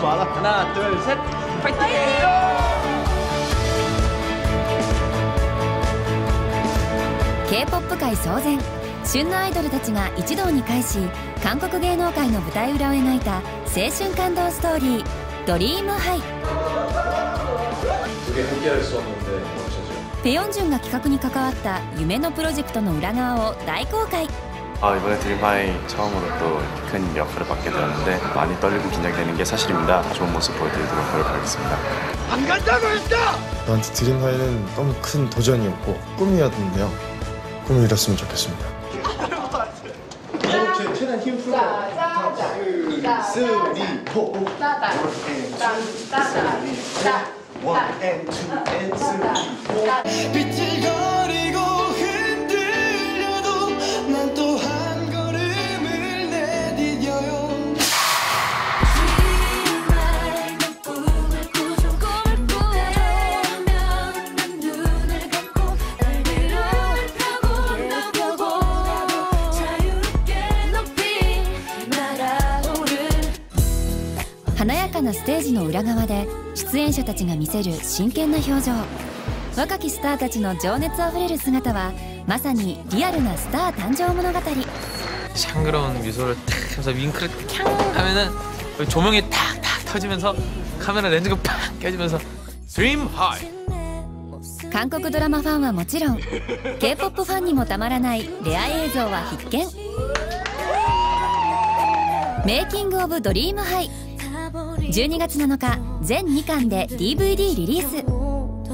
많아. 하나, 둘, 셋. 파이팅! K-POP 界騒然、旬のアイドルたちが一堂に会し、韓国芸能界の舞台裏を描いた青春感動ストーリー「ドリームハイ」。ペヨンジュンが企画に関わった夢のプロジェクトの裏側を大公開。 이번에 드림하이 처음으로 또 큰 역할을 맡게 되었는데 많이 떨리고 긴장되는 게 사실입니다. 좋은 모습 보여드리도록 노력하겠습니다. 안 간다고 했다! 저한테 드림하이는 너무 큰 도전이었고 꿈이었는데요. 꿈을 이뤘으면 좋겠습니다. 최대한 힘 풀고. 3, 4, 5. 1 and 2 and 3, 4. 비틀거리고 흔들려도 난 또 한 걸음을 내디뎌요. 꿈을 꾸어내면 난 눈을 감고 날개를 펴고 자유롭게 높이 날아오를. 華やかなステージの裏側で出演者たちが見せる真剣な表情。若きスターたちの情熱あふれる姿はまさにリアルなスター誕生物語。 샹그러운 미소를 탁 하면서 윙크를 캬 하면은 조명이 탁탁 터지면서 카메라 렌즈가 팍 껴지면서 드림 하이. 韓国ドラマファンはもちろん K-POP ファンにもたまらないレア映像は必見。メイキング・オブ・ドリームハイ、12月7日全2巻で DVD リリース。